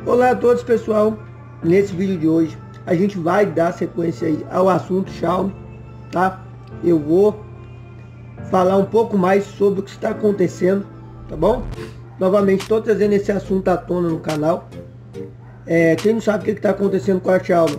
Olá a todos, pessoal. Nesse vídeo de hoje a gente vai dar sequência aí ao assunto Xiaomi, tá? Eu vou falar um pouco mais sobre o que está acontecendo, tá bom? Novamente estou trazendo esse assunto à tona no canal. Quem não sabe o que está acontecendo com a Xiaomi,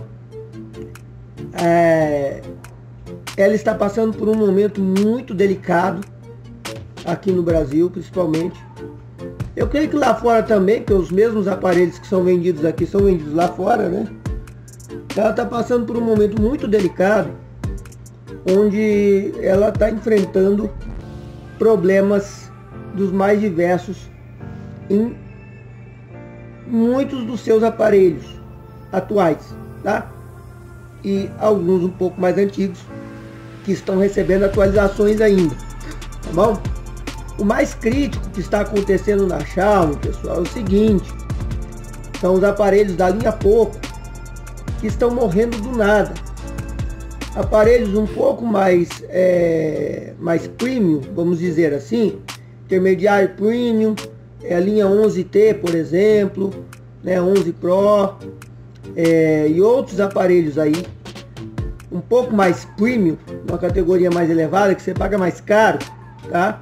ela está passando por um momento muito delicado aqui no Brasil, principalmente. Eu creio que lá fora também, que os mesmos aparelhos que são vendidos aqui são vendidos lá fora, né? Ela está passando por um momento muito delicado, onde ela está enfrentando problemas dos mais diversos em muitos dos seus aparelhos atuais, tá? E alguns um pouco mais antigos, que estão recebendo atualizações ainda, tá bom? O mais crítico que está acontecendo na Xiaomi, pessoal, é o seguinte: são os aparelhos da linha Poco que estão morrendo do nada. Aparelhos um pouco mais premium, vamos dizer assim, intermediário premium, a linha 11T, por exemplo, né, 11 Pro, e outros aparelhos aí um pouco mais premium, uma categoria mais elevada, que você paga mais caro, tá?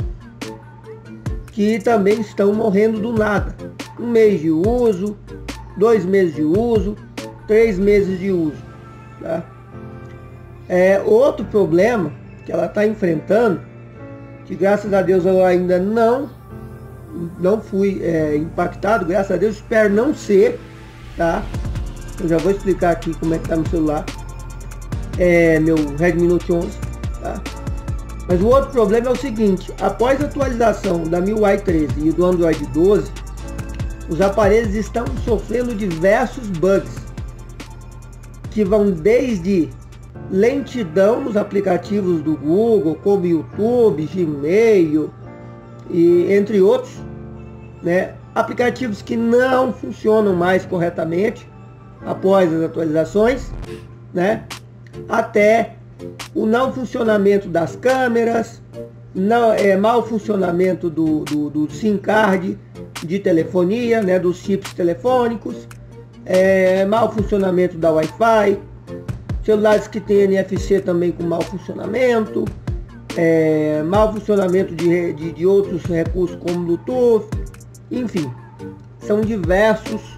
Que também estão morrendo do nada. 1 mês de uso, 2 meses de uso, 3 meses de uso, tá? Outro problema que ela está enfrentando, que graças a Deus eu ainda não fui impactado, graças a Deus, espero não ser, tá? Eu já vou explicar aqui como é que tá meu celular, meu Redmi Note 11, tá? Mas o outro problema é o seguinte: após a atualização da MIUI 13 e do Android 12, os aparelhos estão sofrendo diversos bugs, que vão desde lentidão nos aplicativos do Google, como YouTube, Gmail, e entre outros, né? Aplicativos que não funcionam mais corretamente após as atualizações, né? Até o não funcionamento das câmeras, mau funcionamento do SIM card de telefonia, né, dos chips telefônicos, mau funcionamento da Wi-Fi, celulares que tem NFC também com mau funcionamento, mau funcionamento de outros recursos como Bluetooth, enfim, são diversas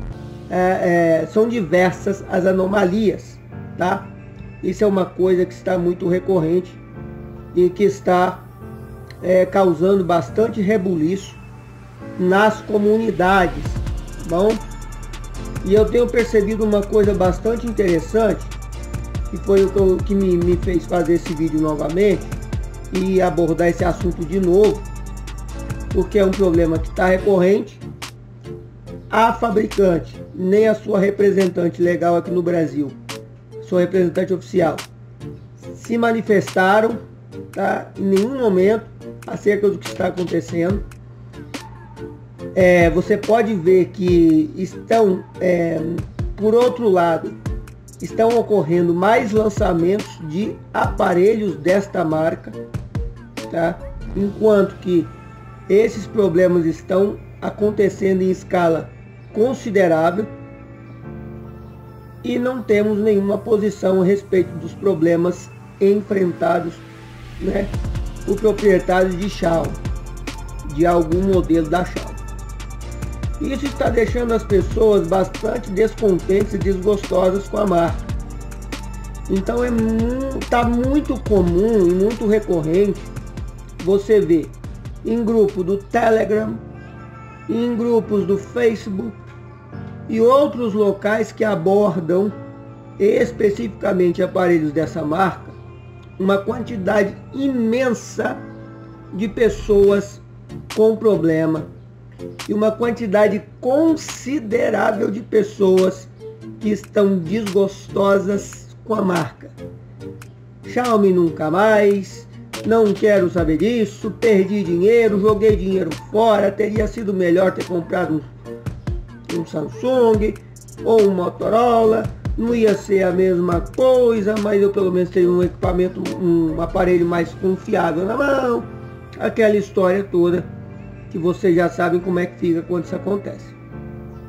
as anomalias, tá? Isso é uma coisa que está muito recorrente e que está causando bastante rebuliço nas comunidades, tá bom? E eu tenho percebido uma coisa bastante interessante, que foi o que me fez fazer esse vídeo novamente e abordar esse assunto de novo, porque é um problema que está recorrente. A fabricante, nem a sua representante legal aqui no Brasil, sua representante oficial, se manifestaram, tá, em nenhum momento acerca do que está acontecendo. Você pode ver que estão, por outro lado, estão ocorrendo mais lançamentos de aparelhos desta marca, tá? Enquanto que esses problemas estão acontecendo em escala considerável, e não temos nenhuma posição a respeito dos problemas enfrentados, né, por proprietários de Xiaomi, de algum modelo da Xiaomi. Isso está deixando as pessoas bastante descontentes e desgostosas com a marca. Então tá muito comum e muito recorrente você ver em grupo do Telegram, em grupos do Facebook e outros locais que abordam especificamente aparelhos dessa marca, uma quantidade imensa de pessoas com problema e uma quantidade considerável de pessoas que estão desgostosas com a marca. Xiaomi nunca mais, não quero saber disso, perdi dinheiro, joguei dinheiro fora, teria sido melhor ter comprado um Samsung ou um Motorola, não ia ser a mesma coisa, mas eu pelo menos teria um equipamento, um aparelho mais confiável na mão, aquela história toda que vocês já sabem como é que fica quando isso acontece.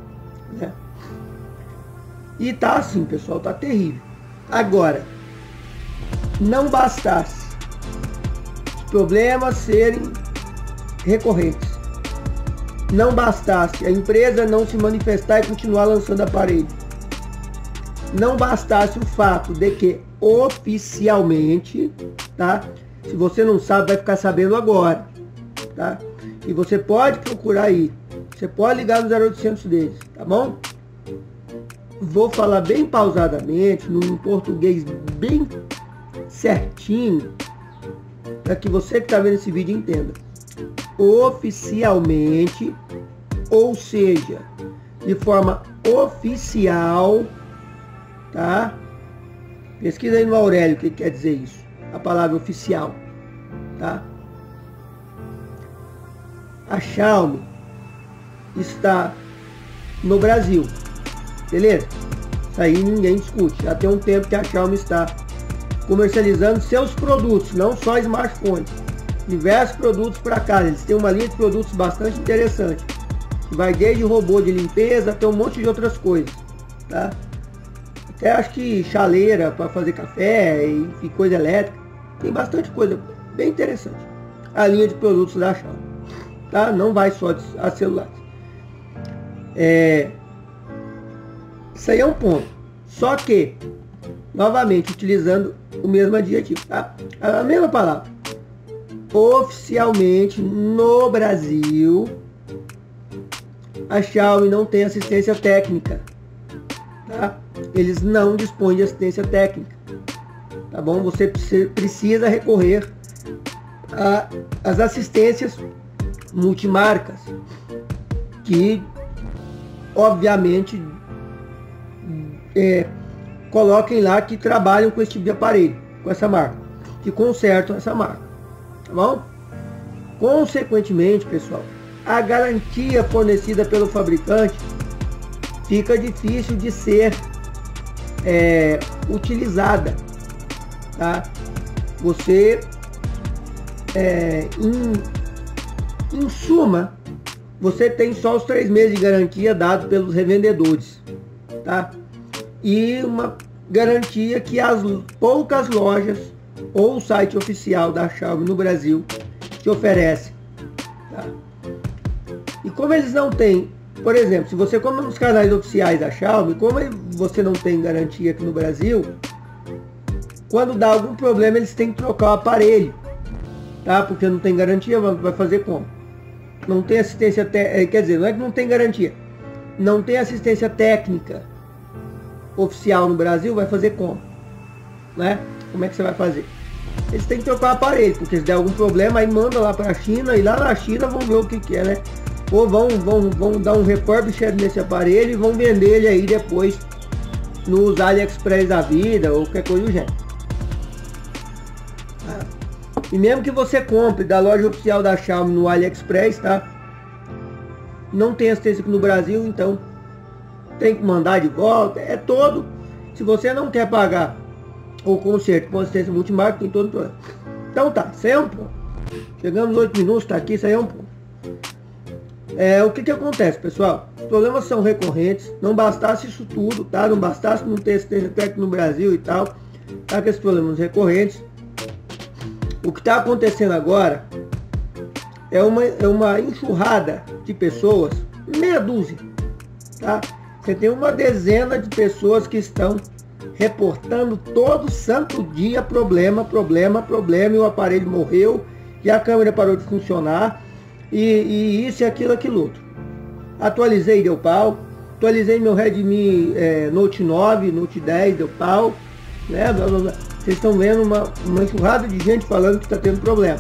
né? E tá assim, pessoal, tá terrível. Agora, não bastasse os problemas serem recorrentes, não bastasse a empresa não se manifestar e continuar lançando aparelho, não bastasse o fato de que oficialmente, tá? Se você não sabe, vai ficar sabendo agora, tá? E você pode procurar aí, você pode ligar no 0800 deles, tá bom? Vou falar bem pausadamente, num português bem certinho, para que você que está vendo esse vídeo entenda. Oficialmente, ou seja, de forma oficial, tá? Pesquisa aí no Aurélio o que quer dizer isso, a palavra oficial, tá? A Xiaomi está no Brasil, beleza? Isso aí ninguém discute. Já tem um tempo que a Xiaomi está comercializando seus produtos, não só smartphones, diversos produtos para casa. Eles têm uma linha de produtos bastante interessante, que vai desde robô de limpeza até um monte de outras coisas, tá? Até acho que chaleira para fazer café e coisa elétrica. Tem bastante coisa bem interessante. A linha de produtos da Xiaomi, tá? Não vai só a celulares. Isso aí é um ponto. Só que, novamente, utilizando o mesmo adjetivo, tá? A mesma palavra. Oficialmente, no Brasil, a Xiaomi não tem assistência técnica, tá? Eles não dispõem de assistência técnica, tá bom? Você precisa recorrer às assistências multimarcas, que, obviamente, coloquem lá que trabalham com esse tipo de aparelho, com essa marca, que consertam essa marca, tá bom? Consequentemente, pessoal, a garantia fornecida pelo fabricante fica difícil de ser utilizada, tá? Você, em suma, você tem só os 3 meses de garantia dado pelos revendedores, tá? E uma garantia que as poucas lojas ou o site oficial da Xiaomi no Brasil te oferece, tá? E como eles não têm, por exemplo, se você compra nos canais oficiais da Xiaomi, como você não tem garantia aqui no Brasil, quando dá algum problema eles têm que trocar o aparelho, tá? Porque não tem garantia, vai fazer como? Não tem assistência técnica, quer dizer, não é que não tem garantia, não tem assistência técnica oficial no Brasil, vai fazer como? Né? Como é que você vai fazer? Eles têm que trocar o aparelho, porque se der algum problema, aí manda lá para a China, e lá na China vão ver o que é, né? Ou vão dar um refurbished nesse aparelho e vão vender ele aí depois nos AliExpress da vida, ou qualquer coisa do gênero. E mesmo que você compre da loja oficial da Xiaomi no AliExpress, tá? Não tem assistência aqui no Brasil, então tem que mandar de volta. É todo. Se você não quer pagar o conserto com assistência multimarca, tem todo o problema. Então tá, isso aí é um ponto. Chegamos 8 minutos, tá aqui, isso aí é um ponto. O que acontece, pessoal? Os problemas são recorrentes. Não bastasse isso tudo, tá? Não bastasse não ter assistência técnica no Brasil e tal, tá? Com esses problemas recorrentes. O que está acontecendo agora é uma enxurrada de pessoas, meia dúzia, tá? Você tem uma dezena de pessoas que estão reportando todo santo dia problema, e o aparelho morreu, e a câmera parou de funcionar, e isso e aquilo outro. Atualizei, deu pau. Atualizei meu Redmi Note 9, Note 10, deu pau, né? Blá, blá, blá. Vocês estão vendo uma enxurrada de gente falando que está tendo problema.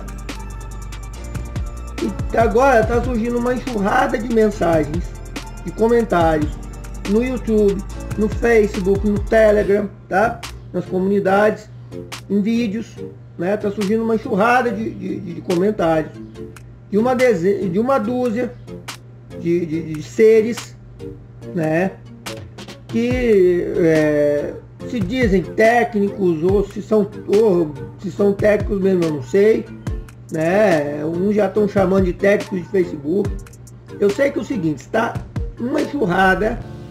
E agora está surgindo uma enxurrada de mensagens, de comentários, no YouTube, no Facebook, no Telegram, tá? Nas comunidades, em vídeos, né? Está surgindo uma enxurrada de comentários. De uma dúzia de seres, né? Que se dizem técnicos, ou se são técnicos mesmo, eu não sei, né? Uns já estão chamando de técnicos de Facebook. Eu sei que é o seguinte, está uma enxurrada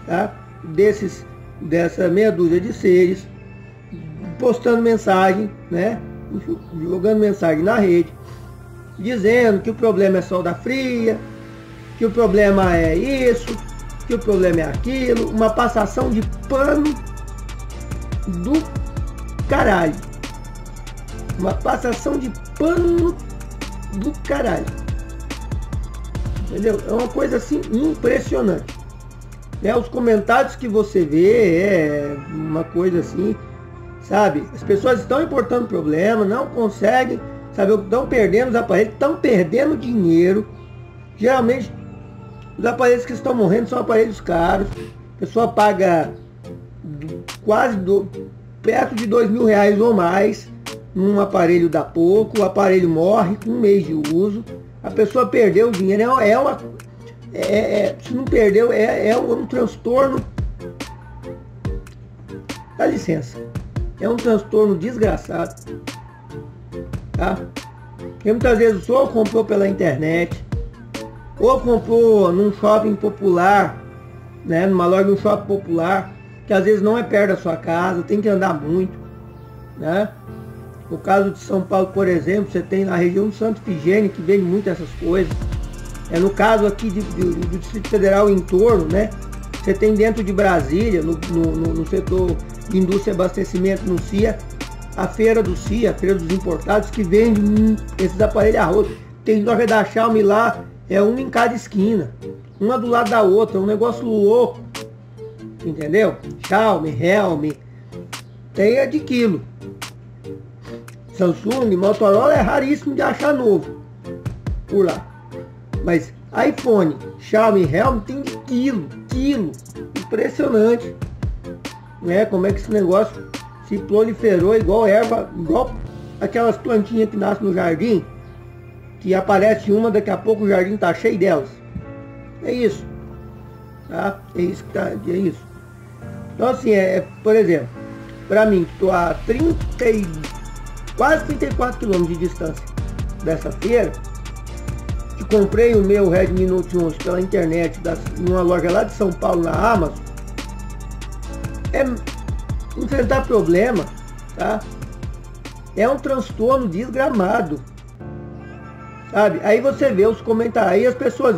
tá? Dessa meia dúzia de seres, postando mensagem, né? Jogando mensagem na rede, dizendo que o problema é solda fria, que o problema é isso, que o problema é aquilo, uma passação de pano do caralho. Uma passação de pano do caralho. Entendeu? É uma coisa assim impressionante. Né? Os comentários que você vê é uma coisa assim, sabe? As pessoas estão importando problema, não conseguem, sabe? Estão perdendo os aparelhos, estão perdendo dinheiro. Geralmente, os aparelhos que estão morrendo são aparelhos caros. A pessoa paga perto de R$2.000 ou mais num aparelho dá pouco, o aparelho morre com 1 mês de uso, a pessoa perdeu o dinheiro, se não perdeu, é um transtorno, dá licença, é um transtorno desgraçado, tá? Porque muitas vezes ou comprou pela internet, ou comprou num shopping popular, né, numa loja de um shopping popular, que às vezes não é perto da sua casa, tem que andar muito, né? No caso de São Paulo, por exemplo, você tem na região do Santo Ifigênio, que vende muito essas coisas. No caso aqui do Distrito Federal em torno, né? Você tem dentro de Brasília, no setor de indústria e abastecimento, no CIA, a feira do CIA, a feira dos importados, que vende esses aparelhos a rodo. Tem loja da Xiaomi lá, uma em cada esquina, uma do lado da outra, um negócio louco. Entendeu? Xiaomi, Realme, tem a de quilo. Samsung, Motorola é raríssimo de achar novo por lá. Mas iPhone, Xiaomi, Realme tem de quilo. Impressionante. Né? Como é que esse negócio se proliferou igual erva, igual aquelas plantinhas que nascem no jardim, que aparece uma, daqui a pouco o jardim tá cheio delas. É isso. Tá? É isso que tá, é isso. Então assim, por exemplo, para mim, que estou a quase 34 km de distância dessa feira, que comprei o meu Redmi Note 11 pela internet, numa loja lá de São Paulo, na Amazon, enfrentar problema, tá? É um transtorno desgramado, sabe? Aí você vê os comentários, aí as pessoas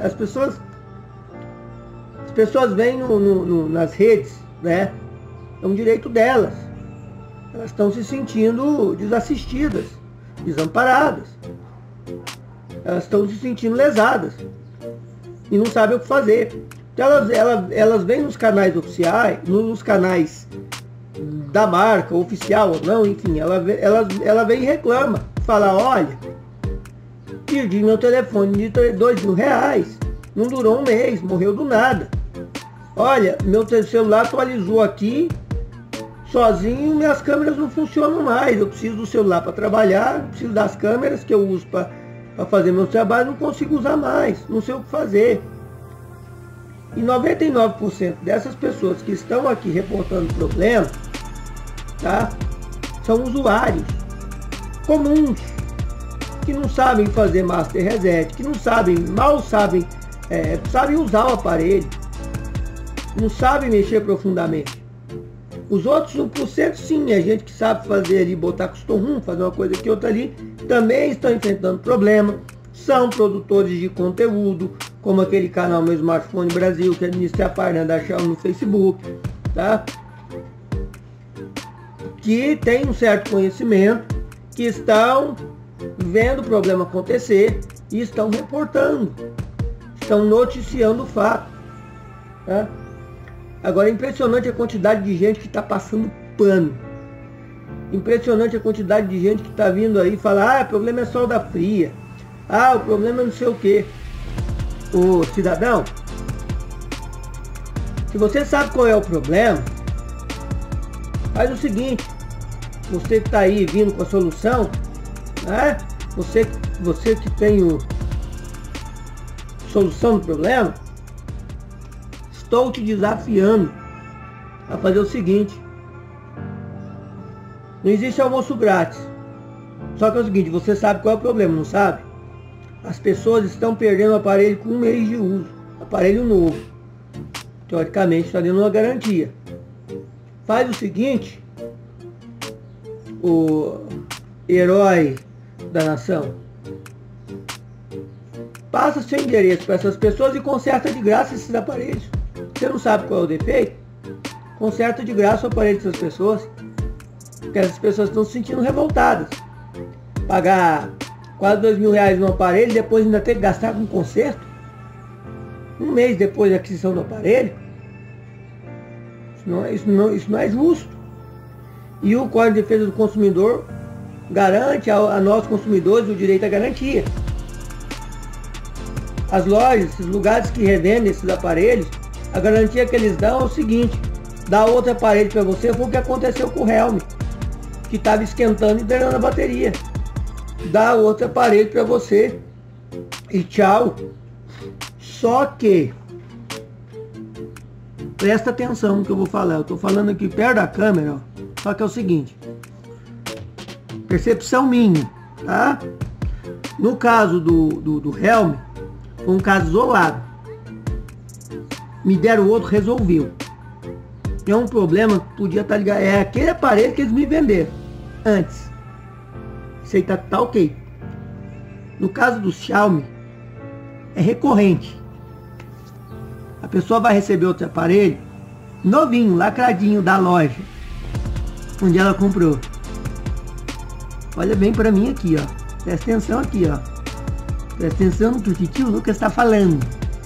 vêm nas redes, né? É um direito delas. Elas estão se sentindo desassistidas, desamparadas. Elas estão se sentindo lesadas e não sabem o que fazer. Então elas vêm nos canais oficiais, nos canais da marca, oficial ou não, enfim, ela vem e reclama. Fala, olha, perdi meu telefone de R$2.000, não durou um mês, morreu do nada. Olha, meu celular atualizou aqui, sozinho, minhas câmeras não funcionam mais. Eu preciso do celular para trabalhar, preciso das câmeras que eu uso para fazer meu trabalho, não consigo usar mais, não sei o que fazer. E 99% dessas pessoas que estão aqui reportando problema, tá, são usuários comuns, que não sabem fazer master reset, que não sabem, mal sabem, sabem usar o aparelho, não sabem mexer profundamente. Os outros 1% sim, a gente que sabe fazer ali, botar custom room, fazer uma coisa aqui, outra ali, também estão enfrentando problema, são produtores de conteúdo, como aquele canal Meu Smartphone Brasil, que administra a página da Xiaomi no Facebook, tá? Que tem um certo conhecimento, que estão vendo o problema acontecer e estão reportando, estão noticiando o fato, tá? Agora é impressionante a quantidade de gente que está passando pano. Impressionante a quantidade de gente que está vindo aí e fala, o problema é solda fria. O problema é não sei o que. Ô cidadão, se você sabe qual é o problema, faz o seguinte, você que está aí vindo com a solução, né? Você que tem solução do problema, estou te desafiando a fazer o seguinte: não existe almoço grátis. Só que é o seguinte, você sabe qual é o problema, não sabe? As pessoas estão perdendo o aparelho com um mês de uso, aparelho novo. teoricamente está dando uma garantia. Faz o seguinte, o herói da nação, passa seu endereço para essas pessoas e conserta de graça esses aparelhos. Você não sabe qual é o defeito? Conserta de graça o aparelho dessas pessoas, porque essas pessoas estão se sentindo revoltadas. Pagar quase R$2.000 no aparelho e depois ainda ter que gastar com conserto, um mês depois da aquisição do aparelho. Isso não é justo. E o Código de Defesa do Consumidor garante a nós consumidores o direito à garantia. As lojas, esses lugares que revendem esses aparelhos, a garantia que eles dão é o seguinte: dá outro aparelho para você, foi o que aconteceu com o Helm, que estava esquentando e drenando a bateria. Dá outro aparelho para você e tchau. Só que presta atenção no que eu vou falar. Eu estou falando aqui perto da câmera, ó. Só que é o seguinte, percepção minha, tá? No caso do Helm, foi um caso isolado. Me deram outro, resolveu. É um problema que podia estar ligado. É aquele aparelho que eles me venderam antes. Isso aí tá ok. No caso do Xiaomi, é recorrente. A pessoa vai receber outro aparelho novinho, lacradinho da loja onde ela comprou. Olha bem para mim aqui, ó. Presta atenção aqui, ó. Presta atenção no que o tio Lucas está falando.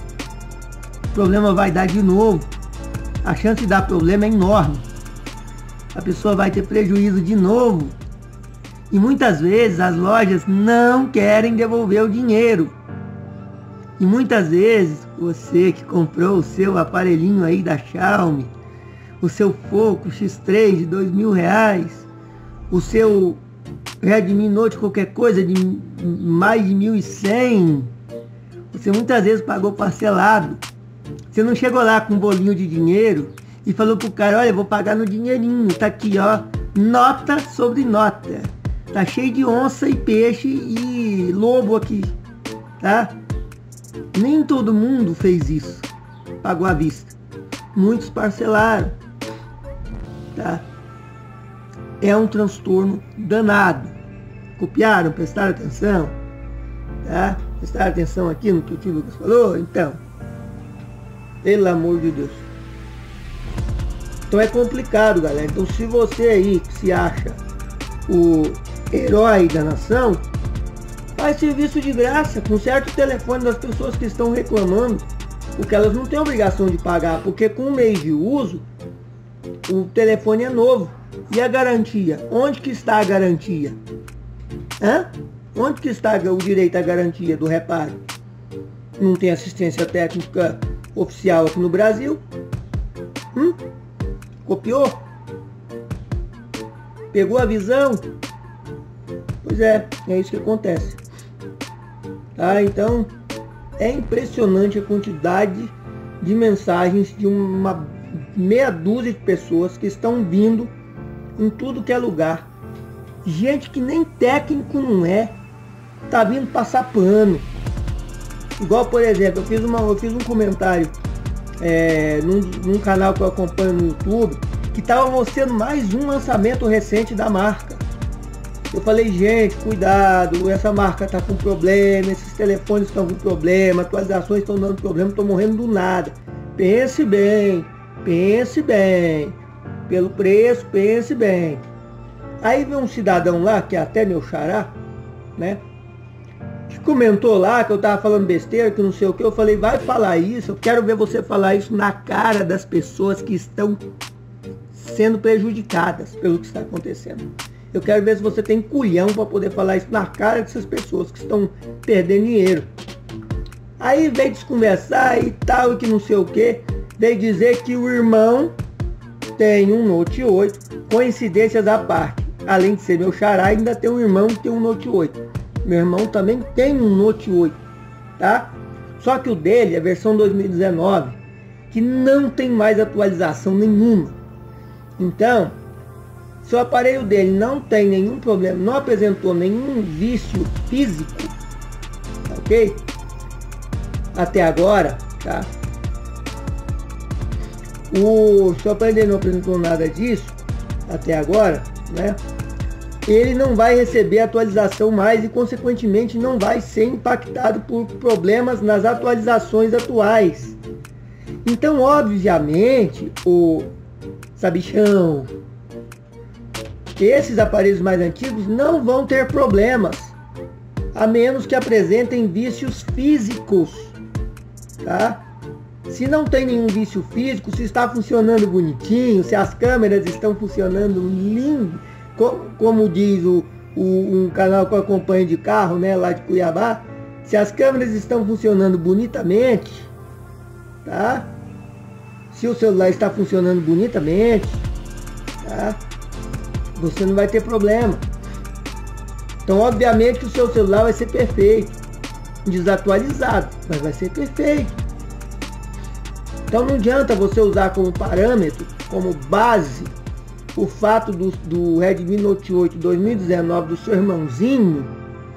O problema vai dar de novo. A chance de dar problema é enorme. A pessoa vai ter prejuízo de novo. E muitas vezes as lojas não querem devolver o dinheiro. E muitas vezes você que comprou o seu aparelhinho aí da Xiaomi, o seu Foco X3 de R$2.000, o seu Redmi Note qualquer coisa de mais de 1.100, você muitas vezes pagou parcelado. Você não chegou lá com um bolinho de dinheiro e falou pro cara: olha, eu vou pagar no dinheirinho, tá aqui, ó, nota sobre nota, tá cheio de onça e peixe e lobo aqui, tá? Nem todo mundo fez isso, pagou à vista. Muitos parcelaram, tá? É um transtorno danado. Copiaram? Prestaram atenção? Tá? Prestaram atenção aqui no que o tio Lucas falou? Então, pelo amor de Deus. Então é complicado, galera. Então, se você aí que se acha o herói da nação, faz serviço de graça, conserta o telefone das pessoas que estão reclamando, porque elas não têm obrigação de pagar, porque com um mês de uso o telefone é novo. E a garantia? Onde que está a garantia? Hã? Onde que está o direito à garantia do reparo? Não tem assistência técnica oficial aqui no Brasil? Copiou? Pegou a visão? Pois é isso que acontece. Tá? Então, é impressionante a quantidade de mensagens de uma meia dúzia de pessoas que estão vindo em tudo que é lugar. Gente que nem técnico não é, tá vindo passar pano. Igual, por exemplo, eu fiz um comentário num canal que eu acompanho no YouTube, que estava mostrando mais um lançamento recente da marca. Eu falei: gente, cuidado, essa marca tá com problema, esses telefones estão com problema, atualizações estão dando problema, estão morrendo do nada. Pense bem, pelo preço, pense bem. Aí vem um cidadão lá, que é até meu xará, né, que comentou lá que eu tava falando besteira, que não sei o que. Eu falei: vai falar isso, eu quero ver você falar isso na cara das pessoas que estão sendo prejudicadas pelo que está acontecendo. Eu quero ver se você tem culhão para poder falar isso na cara dessas pessoas que estão perdendo dinheiro. Aí veio desconversar e tal, e que não sei o que. Veio dizer que o irmão tem um Note 8, coincidências à parte. Além de ser meu xará, ainda tem um irmão que tem um Note 8. Meu irmão também tem um Note 8, tá? Só que o dele é a versão 2019, que não tem mais atualização nenhuma. Então, se o aparelho dele não tem nenhum problema, não apresentou nenhum vício físico, ok? Até agora, tá? O seu aparelho não apresentou nada disso até agora, né? Ele não vai receber atualização mais e consequentemente não vai ser impactado por problemas nas atualizações atuais. Então, obviamente, o sabichão, esses aparelhos mais antigos não vão ter problemas, a menos que apresentem vícios físicos, tá? Se não tem nenhum vício físico, se está funcionando bonitinho, se as câmeras estão funcionando lindo, como diz um canal que eu acompanho de carro, né, lá de Cuiabá, se as câmeras estão funcionando bonitamente, tá? Se o celular está funcionando bonitamente, tá? Você não vai ter problema. Então, obviamente, o seu celular vai ser perfeito, desatualizado, mas vai ser perfeito. Então, não adianta você usar como parâmetro, como base, o fato do Redmi Note 8 2019 do seu irmãozinho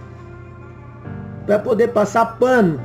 para poder passar pano,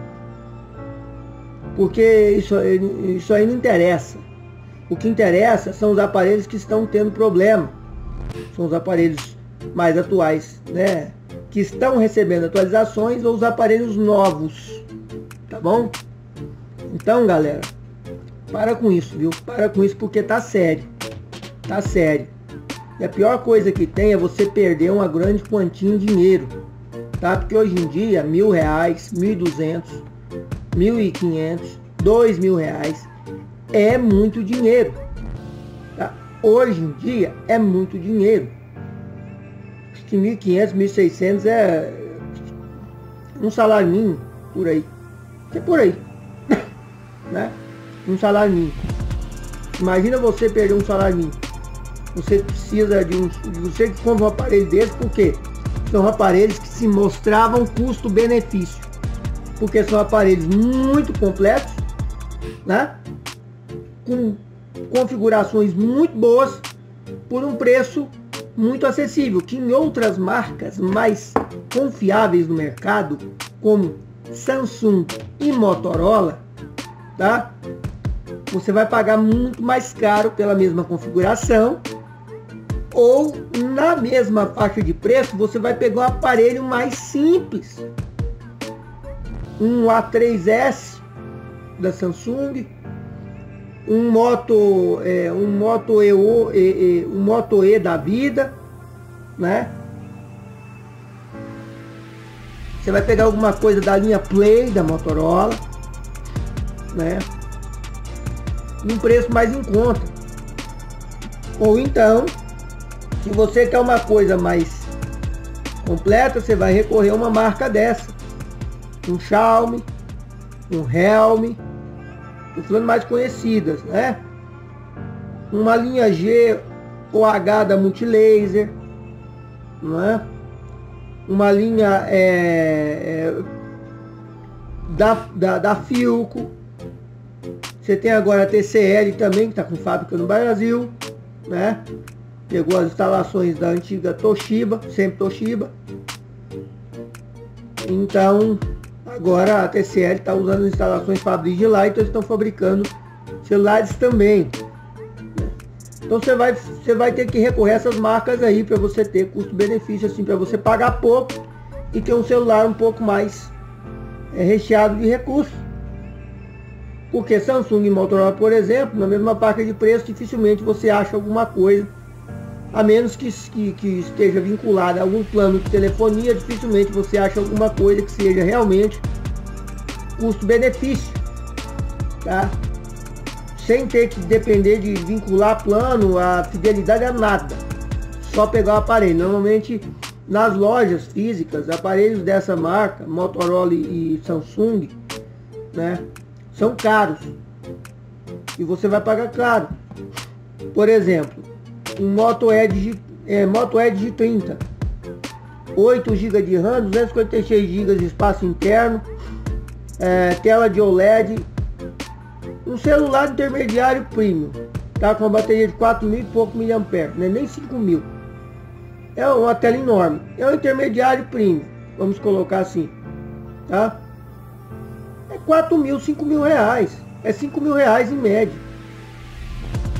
porque isso aí não interessa. O que interessa são os aparelhos que estão tendo problema, são os aparelhos mais atuais, né, que estão recebendo atualizações, ou os aparelhos novos, tá bom? Então, galera, para com isso, viu? Para com isso, porque tá sério. Tá sério. E a pior coisa que tem é você perder uma grande quantia em dinheiro, tá? Porque hoje em dia, R$1.000, R$1.200, R$1.500, R$2.000 é muito dinheiro, tá? Hoje em dia é muito dinheiro. Acho que R$1.500, R$1.600 é um salário mínimo, por aí. É por aí, né? Um salário mínimo. Imagina você perder um salário mínimo. Você precisa você que compra um aparelho desse, porque são aparelhos que se mostravam custo-benefício, porque são aparelhos muito completos, né? Com configurações muito boas, por um preço muito acessível, que em outras marcas mais confiáveis no mercado, como Samsung e Motorola, tá? Você vai pagar muito mais caro pela mesma configuração, ou na mesma faixa de preço você vai pegar um aparelho mais simples, um A3S da Samsung, um Moto E da vida, né? Você vai pegar alguma coisa da linha Play da Motorola, né? Um preço mais em conta. Ou então, se você quer uma coisa mais completa, você vai recorrer a uma marca dessa, um Xiaomi, um Realme, tô falando mais conhecidas, né? Uma linha G ou H da Multilaser, não é? Uma linha da Philco. Você tem agora a TCL também, que está com fábrica no Brasil, né? Pegou as instalações da antiga Toshiba, sempre Toshiba. Então, agora a TCL está usando as instalações Fabris de lá, então eles estão fabricando celulares também. Então você vai ter que recorrer a essas marcas aí para você ter custo-benefício, assim, para você pagar pouco e ter um celular um pouco mais recheado de recursos. Porque Samsung e Motorola, por exemplo, na mesma faixa de preço, dificilmente você acha alguma coisa, a menos que esteja vinculada a algum plano de telefonia, dificilmente você acha alguma coisa que seja realmente custo-benefício, tá? Sem ter que depender de vincular plano, a fidelidade a nada, só pegar o aparelho. Normalmente nas lojas físicas, aparelhos dessa marca, Motorola e Samsung, né, são caros e você vai pagar caro. Por exemplo, um Moto Edge 30, 8 GB de RAM, 256 GB de espaço interno, tela de OLED, um celular intermediário premium, tá com uma bateria de 4.000 e pouco miliamperes, não é nem 5.000, é uma tela enorme, é um intermediário premium, vamos colocar assim, tá? É 4.000, 5.000 reais, é 5.000 reais em média,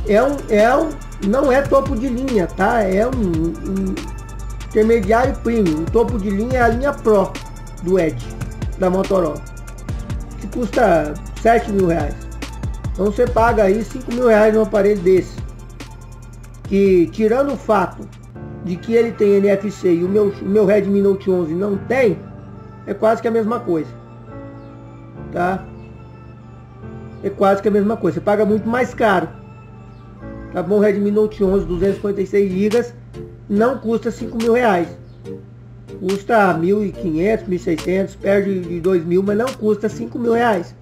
Não é topo de linha, tá? É um intermediário premium. O topo de linha é a linha Pro do Edge, da Motorola, que custa 7 mil reais. Então você paga aí 5 mil reais num aparelho desse, que tirando o fato de que ele tem NFC e o meu Redmi Note 11 não tem, é quase que a mesma coisa, tá? É quase que a mesma coisa, você paga muito mais caro, tá bom? O Redmi Note 11 256 GB não custa 5 mil reais, custa 1.500, 1.600, perde de 2.000, mas não custa 5 mil reais.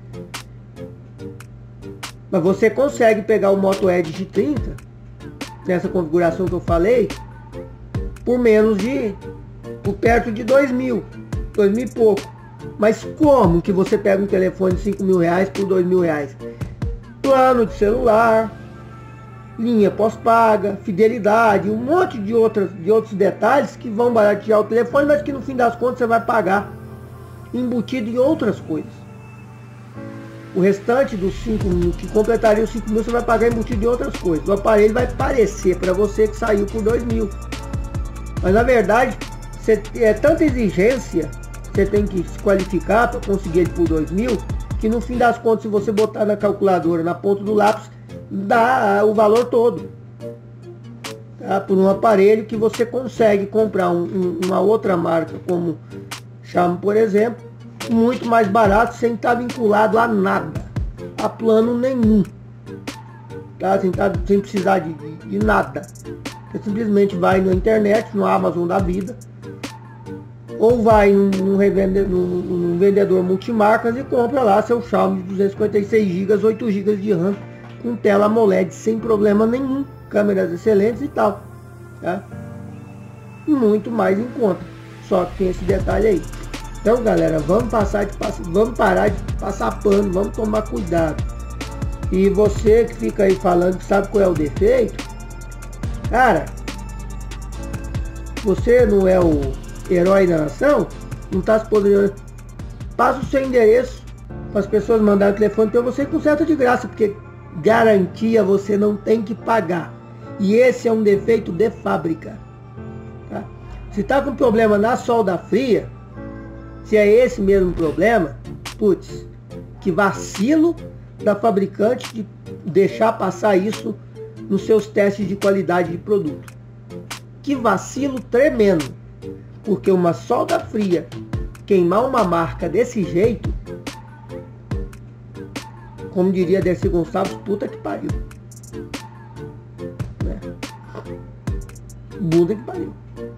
Mas você consegue pegar o Moto Edge 30 nessa configuração que eu falei por perto de 2.000 e pouco. Mas como que você pega um telefone de 5 mil reais por 2 mil reais? Plano de celular, linha pós-paga, fidelidade, um monte de outros detalhes que vão baratear o telefone, mas que no fim das contas você vai pagar embutido em outras coisas. O restante dos 5 mil, que completaria os 5 mil, você vai pagar embutido em outras coisas. O aparelho vai parecer para você que saiu por 2 mil. Mas na verdade, é tanta exigência, você tem que se qualificar para conseguir ele por 2 mil, que no fim das contas, se você botar na calculadora, na ponta do lápis, dá o valor todo, tá? Por um aparelho que você consegue comprar uma outra marca, como Xiaomi, por exemplo, muito mais barato, sem estar vinculado a nada, a plano nenhum, tá? Sem precisar de nada. Você simplesmente vai na internet, no Amazon da vida, ou vai num vendedor multimarcas e compra lá seu Xiaomi de 256 GB, 8 GB de RAM, com tela AMOLED sem problema nenhum, câmeras excelentes e tal, tá? Muito mais em conta, só que tem esse detalhe aí. Então galera, vamos parar de passar pano, vamos tomar cuidado. E você que fica aí falando que sabe qual é o defeito, cara, você não é o herói da nação, não está se posicionando. Passa o seu endereço para as pessoas mandarem o telefone para você, conserta de graça, porque garantia você não tem que pagar. E esse é um defeito de fábrica, tá? Se está com problema na solda fria, se é esse mesmo problema, putz, que vacilo da fabricante de deixar passar isso nos seus testes de qualidade de produto. Que vacilo tremendo, porque uma solda fria queimar uma marca desse jeito, como diria Dercy Gonçalves, puta que pariu, né? Puta que pariu.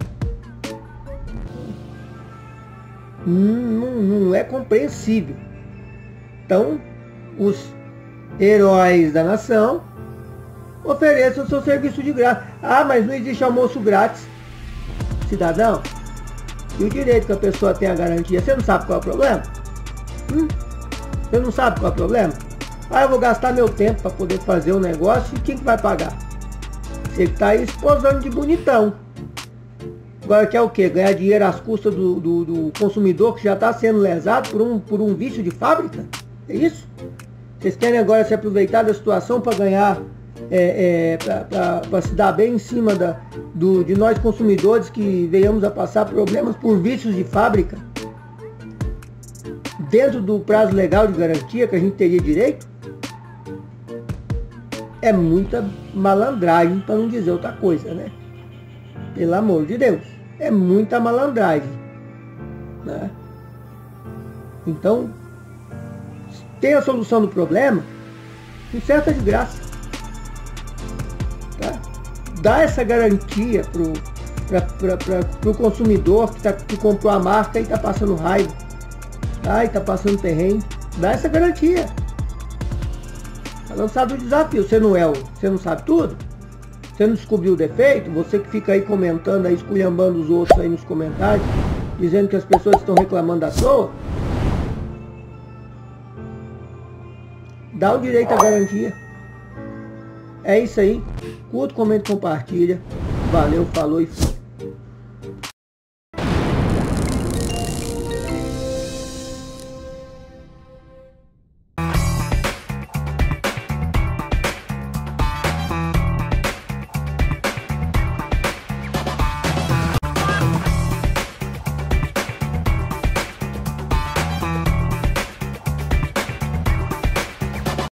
Não é compreensível. Então, os heróis da nação ofereçam o seu serviço de graça. Ah, mas não existe almoço grátis. Cidadão, e o direito que a pessoa tem a garantia, você não sabe qual é o problema? Você não sabe qual é o problema? Ah, eu vou gastar meu tempo para poder fazer um negócio, e quem que vai pagar? Você que está aí esposando de bonitão. Agora quer o quê? Ganhar dinheiro às custas do consumidor que já está sendo lesado por um vício de fábrica? É isso? Vocês querem agora se aproveitar da situação para ganhar, para se dar bem em cima de nós consumidores que venhamos a passar problemas por vícios de fábrica? Dentro do prazo legal de garantia que a gente teria direito? É muita malandragem, para não dizer outra coisa, né? Pelo amor de Deus, é muita malandragem, né? Então, tem a solução do problema, conserta de graça, tá? Dá essa garantia pro consumidor que comprou a marca e está passando raiva, tá? E está passando terreno. Dá essa garantia. Tá lançado o desafio. Você não sabe tudo? Você não descobriu o defeito? Você que fica aí comentando, aí esculhambando os outros aí nos comentários, dizendo que as pessoas estão reclamando à toa, dá o direito à garantia. É isso aí. Curta, comenta, compartilha. Valeu, falou e fui.